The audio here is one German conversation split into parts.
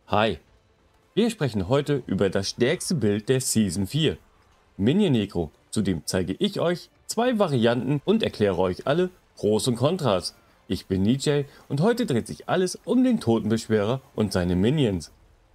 Hi, wir sprechen heute über das stärkste Bild der Season 4, Minion Necro. Zudem zeige ich euch zwei Varianten und erkläre euch alle Pros und Kontras. Ich bin DJ und heute dreht sich alles um den Totenbeschwörer und seine Minions.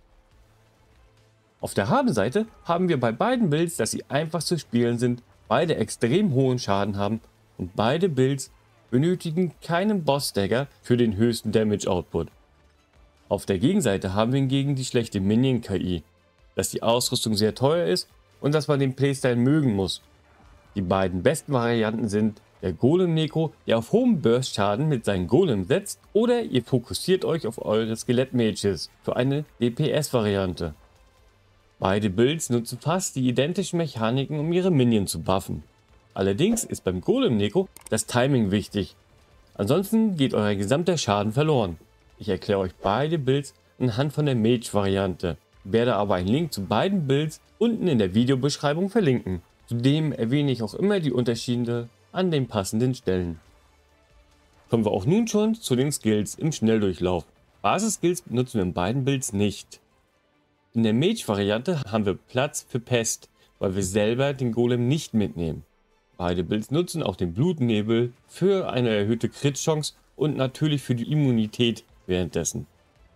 Auf der Habenseite haben wir bei beiden Builds, dass sie einfach zu spielen sind, beide extrem hohen Schaden haben und beide Builds benötigen keinen Boss-Dagger für den höchsten Damage-Output. Auf der Gegenseite haben wir hingegen die schlechte Minion-KI, dass die Ausrüstung sehr teuer ist und dass man den Playstyle mögen muss. Die beiden besten Varianten sind der Golem Necro, der auf hohem Burst-Schaden mit seinen Golem setzt, oder ihr fokussiert euch auf eure Skelett-Mages für eine DPS-Variante. Beide Builds nutzen fast die identischen Mechaniken, um ihre Minions zu buffen. Allerdings ist beim Golem Necro das Timing wichtig, ansonsten geht euer gesamter Schaden verloren. Ich erkläre euch beide Builds anhand von der Mage-Variante, werde aber einen Link zu beiden Builds unten in der Videobeschreibung verlinken. Zudem erwähne ich auch immer die Unterschiede an den passenden Stellen. Kommen wir auch nun schon zu den Skills im Schnelldurchlauf. Basis-Skills benutzen wir in beiden Builds nicht. In der Mage-Variante haben wir Platz für Pest, weil wir selber den Golem nicht mitnehmen. Beide Builds nutzen auch den Blutnebel für eine erhöhte Crit-Chance und natürlich für die Immunität währenddessen.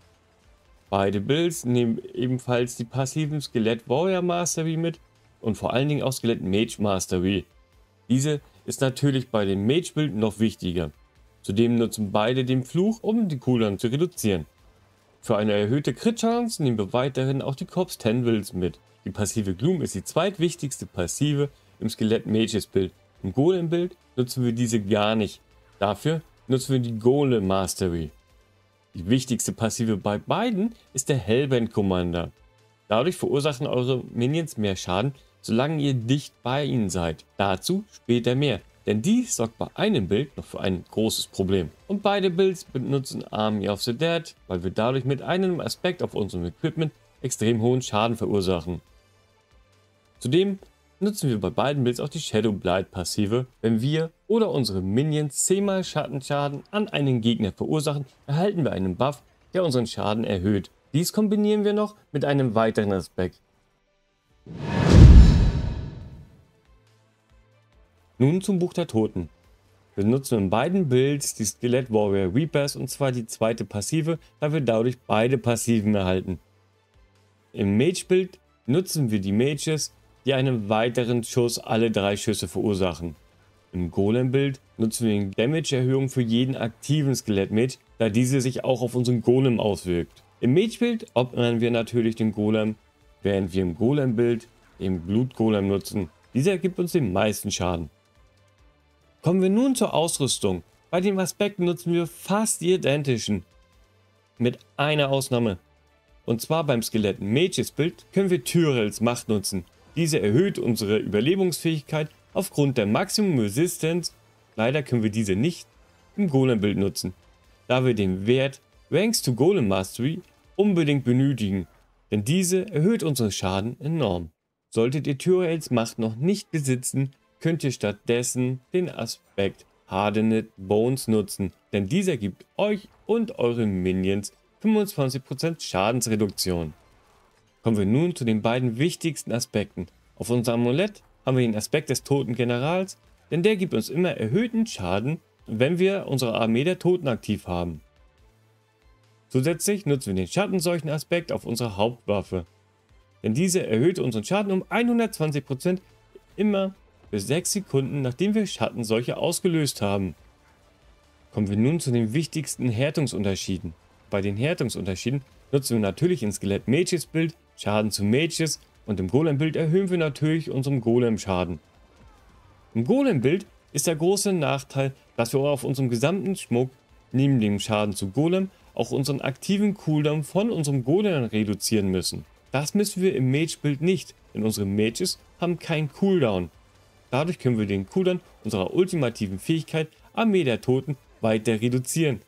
Beide Builds nehmen ebenfalls die passiven Skelett Warrior Mastery mit und vor allen Dingen auch Skelett Mage Mastery. Diese ist natürlich bei dem Mage Build noch wichtiger. Zudem nutzen beide den Fluch, um die Cooldown zu reduzieren. Für eine erhöhte Crit-Chance nehmen wir weiterhin auch die Corpse Tendrils mit. Die passive Gloom ist die zweitwichtigste Passive im Skelett Mages Bild. Im Golem Bild nutzen wir diese gar nicht. Dafür nutzen wir die Golem Mastery. Die wichtigste Passive bei beiden ist der Hellbent Commander. Dadurch verursachen eure Minions mehr Schaden, solange ihr dicht bei ihnen seid. Dazu später mehr, denn dies sorgt bei einem Bild noch für ein großes Problem. Und beide Builds benutzen Army of the Dead, weil wir dadurch mit einem Aspekt auf unserem Equipment extrem hohen Schaden verursachen. Zudem nutzen wir bei beiden Builds auch die Shadow Blight Passive. Wenn wir oder unsere Minions 10-mal Schattenschaden an einen Gegner verursachen, erhalten wir einen Buff, der unseren Schaden erhöht. Dies kombinieren wir noch mit einem weiteren Aspekt. Nun zum Buch der Toten. Wir nutzen in beiden Builds die Skelett Warrior Reapers, und zwar die zweite Passive, da wir dadurch beide Passiven erhalten. Im Mage Bild nutzen wir die Mages, die einen weiteren Schuss alle 3 Schüsse verursachen. Im Golem Bild nutzen wir die Damage Erhöhung für jeden aktiven Skelett Mage, da diese sich auch auf unseren Golem auswirkt. Im Mage Bild opfern wir natürlich den Golem, während wir im Golem Bild den Blutgolem nutzen. Dieser gibt uns den meisten Schaden. Kommen wir nun zur Ausrüstung. Bei den Aspekten nutzen wir fast die identischen, mit einer Ausnahme. Und zwar beim Skelett Mages Bild können wir Tyrells Macht nutzen. Diese erhöht unsere Überlebensfähigkeit aufgrund der Maximum Resistance. Leider können wir diese nicht im Golem Bild nutzen, da wir den Wert Ranks to Golem Mastery unbedingt benötigen, denn diese erhöht unseren Schaden enorm. Solltet ihr Tyrells Macht noch nicht besitzen, könnt ihr stattdessen den Aspekt Hardened Bones nutzen, denn dieser gibt euch und euren Minions 25% Schadensreduktion. Kommen wir nun zu den beiden wichtigsten Aspekten. Auf unserem Amulett haben wir den Aspekt des Toten Generals, denn der gibt uns immer erhöhten Schaden, wenn wir unsere Armee der Toten aktiv haben. Zusätzlich nutzen wir den Schattenseuchen-Aspekt auf unserer Hauptwaffe, denn diese erhöht unseren Schaden um 120% immer für 6 Sekunden, nachdem wir Schattenseuche ausgelöst haben. Kommen wir nun zu den wichtigsten Härtungsunterschieden. Bei den Härtungsunterschieden nutzen wir natürlich im Skelett Mages Bild Schaden zu Mages und im Golem Bild erhöhen wir natürlich unseren Golem Schaden. Im Golem Bild ist der große Nachteil, dass wir auf unserem gesamten Schmuck neben dem Schaden zu Golem auch unseren aktiven Cooldown von unserem Golem reduzieren müssen. Das müssen wir im Mage Bild nicht, denn unsere Mages haben keinen Cooldown. Dadurch können wir den Cooldown unserer ultimativen Fähigkeit Armee der Toten weiter reduzieren.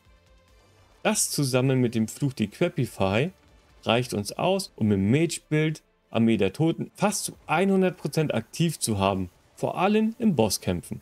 Das zusammen mit dem Fluch Decrepify reicht uns aus, um im Mage-Bild Armee der Toten fast zu 100% aktiv zu haben, vor allem im Bosskämpfen.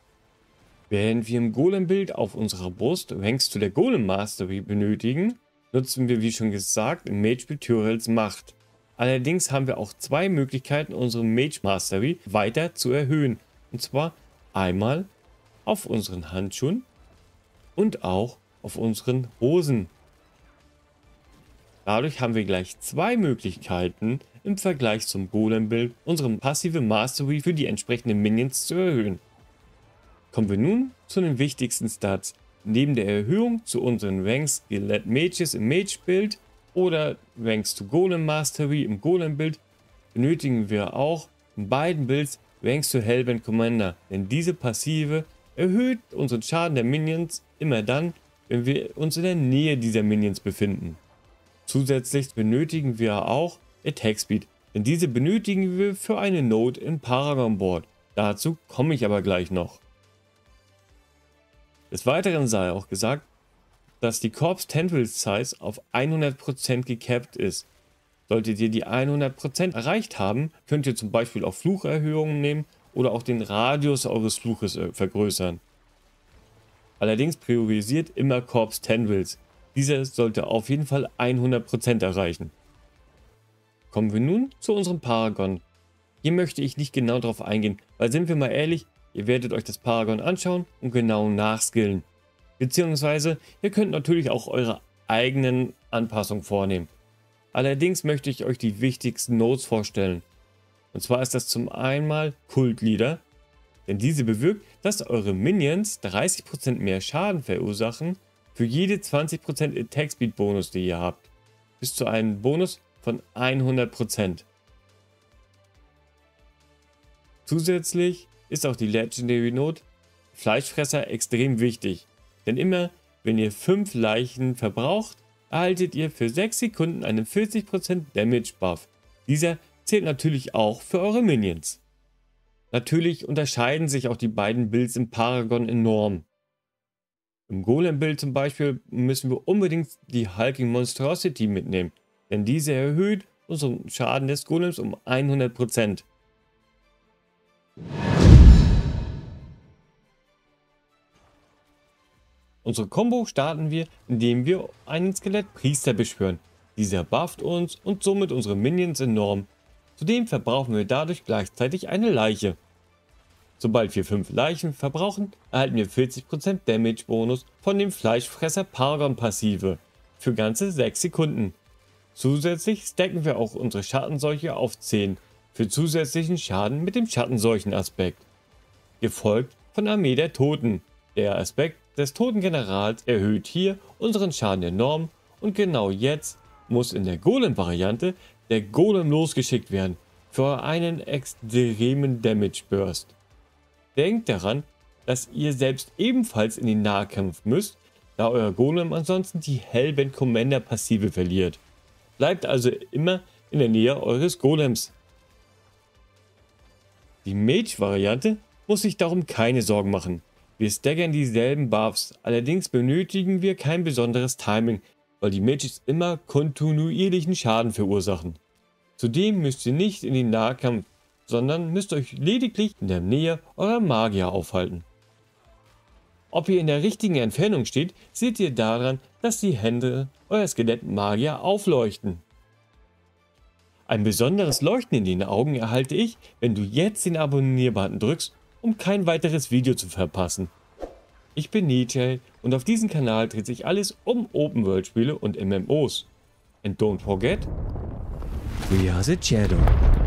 Während wir im Golem-Bild auf unserer Brust Ranks to der Golem Mastery benötigen, nutzen wir, wie schon gesagt, im Mage-Spiel Tyrells Macht. Allerdings haben wir auch zwei Möglichkeiten, unsere Mage Mastery weiter zu erhöhen. Und zwar einmal auf unseren Handschuhen und auch auf unseren Hosen. Dadurch haben wir gleich zwei Möglichkeiten im Vergleich zum Golem-Bild, unsere passive Mastery für die entsprechenden Minions zu erhöhen. Kommen wir nun zu den wichtigsten Stats. Neben der Erhöhung zu unseren Ranks Skelett Mages im Mage-Bild oder Ranks to Golem Mastery im Golem-Bild benötigen wir auch in beiden Builds Ranks to Hellbent Commander, denn diese Passive erhöht unseren Schaden der Minions immer dann, wenn wir uns in der Nähe dieser Minions befinden. Zusätzlich benötigen wir auch Attack Speed, denn diese benötigen wir für eine Node im Paragon Board. Dazu komme ich aber gleich noch. Des Weiteren sei auch gesagt, dass die Corpse Tendril Size auf 100% gecapped ist. Solltet ihr die 100% erreicht haben, könnt ihr zum Beispiel auch Flucherhöhungen nehmen oder auch den Radius eures Fluches vergrößern. Allerdings priorisiert immer Corpse Tendrils. Dieser sollte auf jeden Fall 100% erreichen. Kommen wir nun zu unserem Paragon. Hier möchte ich nicht genau darauf eingehen, weil sind wir mal ehrlich, ihr werdet euch das Paragon anschauen und genau nachskillen. Beziehungsweise ihr könnt natürlich auch eure eigenen Anpassungen vornehmen. Allerdings möchte ich euch die wichtigsten Nodes vorstellen. Und zwar ist das zum einen Kultleader, denn diese bewirkt, dass eure Minions 30% mehr Schaden verursachen für jede 20% Attack Speed Bonus, die ihr habt. Bis zu einem Bonus von 100%. Zusätzlich ist auch die Legendary Node Fleischfresser extrem wichtig, denn immer wenn ihr 5 Leichen verbraucht, erhaltet ihr für 6 Sekunden einen 40% Damage Buff. Dieser zählt natürlich auch für eure Minions. Natürlich unterscheiden sich auch die beiden Builds im Paragon enorm. Im Golem-Bild zum Beispiel müssen wir unbedingt die Hulking Monstrosity mitnehmen, denn diese erhöht unseren Schaden des Golems um 100%. Unsere Combo starten wir, indem wir einen Skelettpriester beschwören. Dieser bufft uns und somit unsere Minions enorm. Zudem verbrauchen wir dadurch gleichzeitig eine Leiche. Sobald wir 5 Leichen verbrauchen, erhalten wir 40% Damage Bonus von dem Fleischfresser Paragon Passive für ganze 6 Sekunden. Zusätzlich stacken wir auch unsere Schattenseuche auf 10 für zusätzlichen Schaden mit dem Schattenseuchen-Aspekt. Gefolgt von Armee der Toten. Der Aspekt des Totengenerals erhöht hier unseren Schaden enorm und genau jetzt muss in der Golem-Variante der Golem losgeschickt werden für einen extremen Damage Burst. Denkt daran, dass ihr selbst ebenfalls in den Nahkampf müsst, da euer Golem ansonsten die Hellbent Commander Passive verliert. Bleibt also immer in der Nähe eures Golems. Die Mage-Variante muss sich darum keine Sorgen machen. Wir staggern dieselben Buffs, allerdings benötigen wir kein besonderes Timing, weil die Mages immer kontinuierlichen Schaden verursachen. Zudem müsst ihr nicht in den Nahkampf, sondern müsst euch lediglich in der Nähe eurer Magier aufhalten. Ob ihr in der richtigen Entfernung steht, seht ihr daran, dass die Hände eurer Skelettmagier aufleuchten. Ein besonderes Leuchten in den Augen erhalte ich, wenn du jetzt den Abonnier-Button drückst, um kein weiteres Video zu verpassen. Ich bin Nietzsche und auf diesem Kanal dreht sich alles um Open-World-Spiele und MMOs. And don't forget, we are the Shadow.